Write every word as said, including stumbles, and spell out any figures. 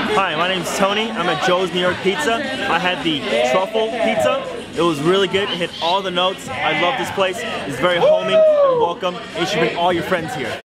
Hi, my name's Tony. I'm at Joe's New York Pizza. I had the truffle pizza. It was really good. It hit all the notes. I love this place. It's very homing and welcome. You should bring all your friends here.